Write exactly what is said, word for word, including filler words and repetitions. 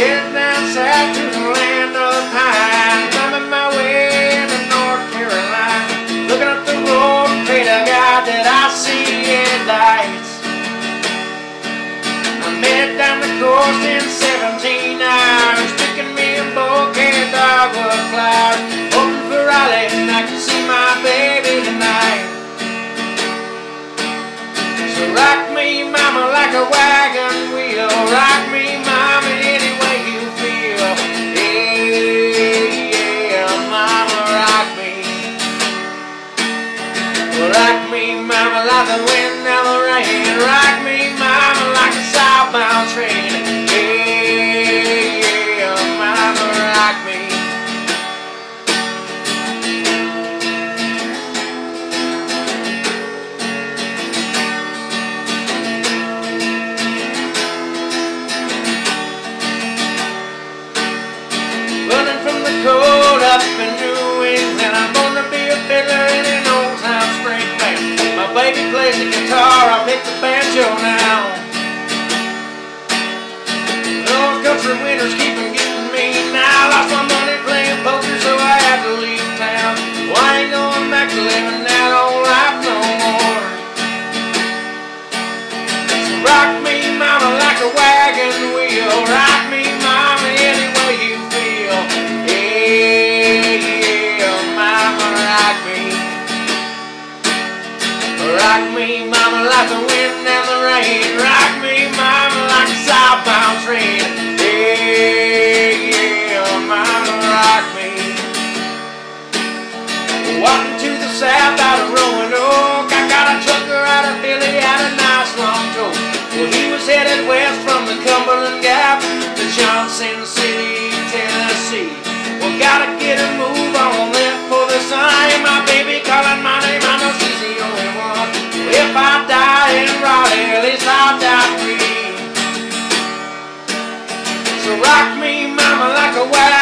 Heading down south to the land of the pine, climbing my way into North Carolina, looking up the road and pray to God that I see headlights. I made it down the coast in seventeen hours, picking me a bouquet of dogwood flowers, hoping for Raleigh and I can see my baby tonight. So rock me, mama, like a wagon wheel. Rock me, mama, any way you feel. Yeah, yeah, mama, rock me. Rock me, mama, like the wind and the rain. Rock me, mama, like a southbound train. Yeah, yeah, mama, rock me. Cold up in New England, I'm gonna be a fiddler in an old time spring band. My baby plays the guitar, I pick the banjo now. Those country winters keep on getting me now. Lost my money playing poker, so I had to leave town. Well, I ain't going back to living that old life no more. So rock me, mama, like a wagon wheel. Rock me, mama, any way you feel. Yeah, yeah, mama, rock me. Rock me, mama, like the wind and the rain. Rock me, mama, like a southbound train. Yeah, yeah, mama, rock me. Walking to the south out of Roanoke, I got a trucker out of Philly, had a nice long tow. Well, he was headed west from the Cumberland Gap to Johnson City, Tennessee. Well, gotta get a move on left for the sign. My baby calling my name, I know she's the only one. Well, if I die in Raleigh, at least I'll die free. So rock me, mama, like a wagon.